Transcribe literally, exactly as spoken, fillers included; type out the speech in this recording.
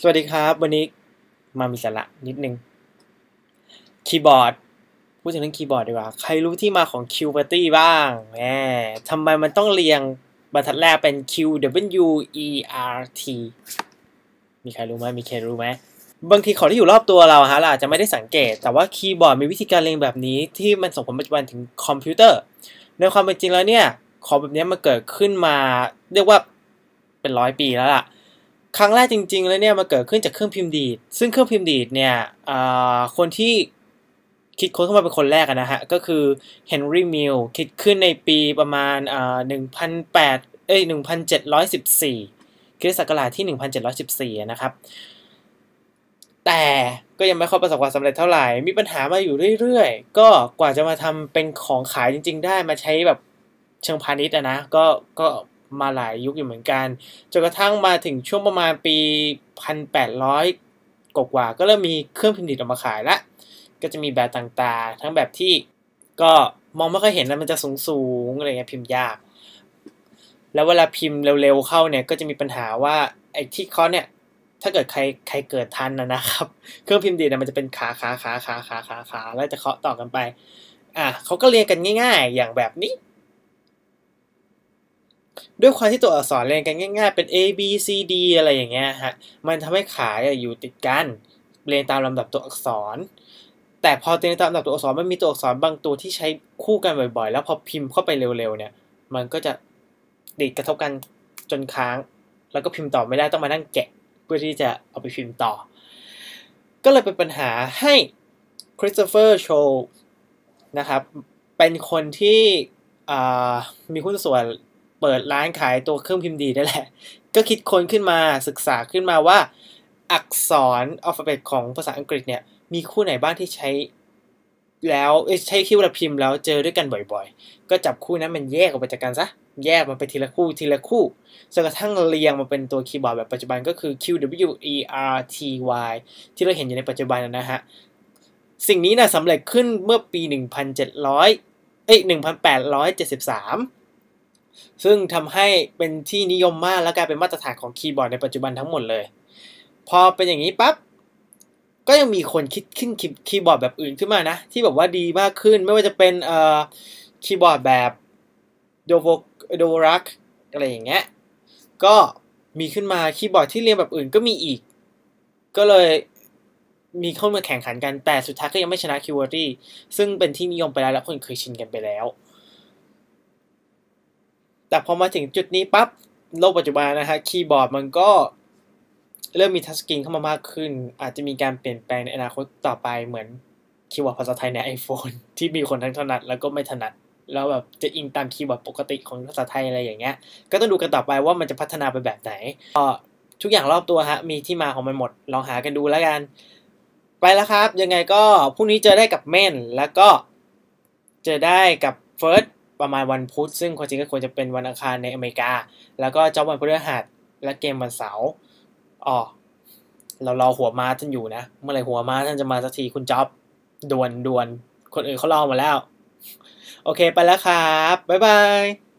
สวัสดีครับวันนี้มามีสาระนิดนึงคีย์บอร์ดพูดถึงเรื่องคีย์บอร์ดดีกว่าใครรู้ที่มาของ QWERTY บ้างแหมทำไมมันต้องเรียงบรรทัดแรกเป็น Q W E R T มีใครรู้ไหมมีใครรู้ไหมบางทีของที่อยู่รอบตัวเราฮะเราอาจจะไม่ได้สังเกตแต่ว่าคีย์บอร์ดมีวิธีการเรียงแบบนี้ที่มันส่งผลปัจจุบันถึงคอมพิวเตอร์ในความเป็นจริงแล้วเนี่ยของแบบนี้มันเกิดขึ้นมาเรียกว่าเป็นร้อยปีแล้วล่ะครั้งแรกจริงๆแล้วเนี่ยมันเกิดขึ้นจากเครื่องพิมพ์ดีดซึ่งเครื่องพิมพ์ดีดเนี่ยคนที่คิดค้นขึ้นมาเป็นคนแรกนะฮะก็คือเฮนรี่มิลคิดขึ้นในปีประมาณหนึ่งพันแปดเอ้ยหนึ่งพันเจ็ดร้อยสิบสี่คริสต์ศักราชที่หนึ่งพันเจ็ดร้อยสิบสี่นะครับแต่ก็ยังไม่ค่อยประสบความสำเร็จเท่าไหร่มีปัญหามาอยู่เรื่อยๆก็กว่าจะมาทำเป็นของขายจริงๆได้มาใช้แบบเชิงพาณิชย์นะก็ก็มาหลายยุคอยู่เหมือนกันจนกระทั่งมาถึงช่วงประมาณปีหนึ่งพันแปดร้อยกว่าๆก็เริ่มมีเครื่องพิมพ์ดีดออกมาขายละก็จะมีแบบต่างๆทั้งแบบที่ก็มองไม่ค่อยเห็นแล้วมันจะสูงๆอะไรเงี้ยพิมพ์ยากแล้วเวลาพิมพ์เร็วๆเข้าเนี่ยก็จะมีปัญหาว่าไอ้ที่เขาเนี่ยถ้าเกิดใครใครเกิดทันนะนะครับเครื่องพิมพ์ดีดมันจะเป็นขาขาขาขาขาขาขาแล้วจะเคาะต่อกันไปอ่ะเขาก็เรียงกันง่ายๆอย่างแบบนี้ด้วยความที่ตัวอักษรเรียงกันง่ายๆเป็น A B C D อะไรอย่างเงี้ยฮะมันทำให้ขาอยู่ติดกันเรียงตามลำดับตัวอักษรแต่พอเรียงตามลำดับตัวอักษรมันมีตัวอักษรบางตัวที่ใช้คู่กันบ่อยๆแล้วพอพิมพ์เข้าไปเร็วๆเนี่ยมันก็จะดีดกระทบกันจนค้างแล้วก็พิมพ์ต่อไม่ได้ต้องมานั่งแกะเพื่อที่จะเอาไปพิมพ์ต่อก็เลยเป็นปัญหาให้คริสโตเฟอร์โชว์นะครับเป็นคนที่มีหุ้นส่วนเปิดร้านขายตัวเครื่องพิมพ์ดีได้แหละก็คิดค้นขึ้นมาศึกษาขึ้นมาว่าอักษรอัลฟาเบตของภาษาอังกฤษเนี่ยมีคู่ไหนบ้างที่ใช้แล้วใช้คิวละพิมพ์แล้วเจอด้วยกันบ่อยๆก็จับคู่นั้นมันแยกออกไปจากกันซะแยกมันไปทีละคู่ทีละคู่จนกระทั่งเรียงมาเป็นตัวคีย์บอร์ดแบบปัจจุบันก็คือ Q W E R T Y ที่เราเห็นอยู่ในปัจจุบันนะฮะสิ่งนี้นะสำเร็จขึ้นเมื่อปีหนึ่งพันเจ็ดร้อยเอ้ยหนึ่งพันแปดร้อยเจ็ดสิบสามซึ่งทำให้เป็นที่นิยมมากและกลายเป็นมาตรฐานของคีย์บอร์ดในปัจจุบันทั้งหมดเลยพอเป็นอย่างนี้ปั๊บก็ยังมีคนคิดขึ้นคีย์บอร์ดแบบอื่นขึ้นมานะที่แบบว่าดีมากขึ้นไม่ว่าจะเป็นเอ่อคีย์บอร์ดแบบโดโวโดรักอะไรอย่างเงี้ยก็มีขึ้นมาคีย์บอร์ดที่เรียงแบบอื่นก็มีอีกก็เลยมีเข้ามาแข่งขันกันแต่สุดท้ายก็ยังไม่ชนะ QWERTY ซึ่งเป็นที่นิยมไปแล้วและคนเคยชินกันไปแล้วแต่พอมาถึงจุดนี้ปั๊บโลกปัจจุบันนะฮะคีย์บอร์ดมันก็เริ่มมีทัชสกรีนเข้ามามากขึ้นอาจจะมีการเปลี่ยนแปลงในอนาคตต่อไปเหมือนคีย์บอร์ดภาษาไทยใน iPhone ที่มีคนทั้งถนัดแล้วก็ไม่ถนัดแล้วแบบจะอิงตามคีย์บอร์ดปกติของภาษาไทยอะไรอย่างเงี้ยก็ต้องดูกันต่อไปว่ามันจะพัฒนาไปแบบไหนก็ทุกอย่างรอบตัวฮะมีที่มาของมันหมดลองหากันดูแล้วกันไปแล้วครับยังไงก็พรุ่งนี้เจอได้กับเม่นแล้วก็เจอได้กับเฟิร์สประมาณวันพุธซึ่งความจริงก็ควรจะเป็นวันอังคารในอเมริกาแล้วก็เจ้าวันพฤหัสและเกมวันเสาร์อ๋อเรารอหัวม้าท่านอยู่นะเมื่อไหร่หัวม้าท่านจะมาสักทีคุณจ๊อบด่วนด่วนคนอื่นเขารอมาแล้วโอเคไปแล้วครับบ๊ายบาย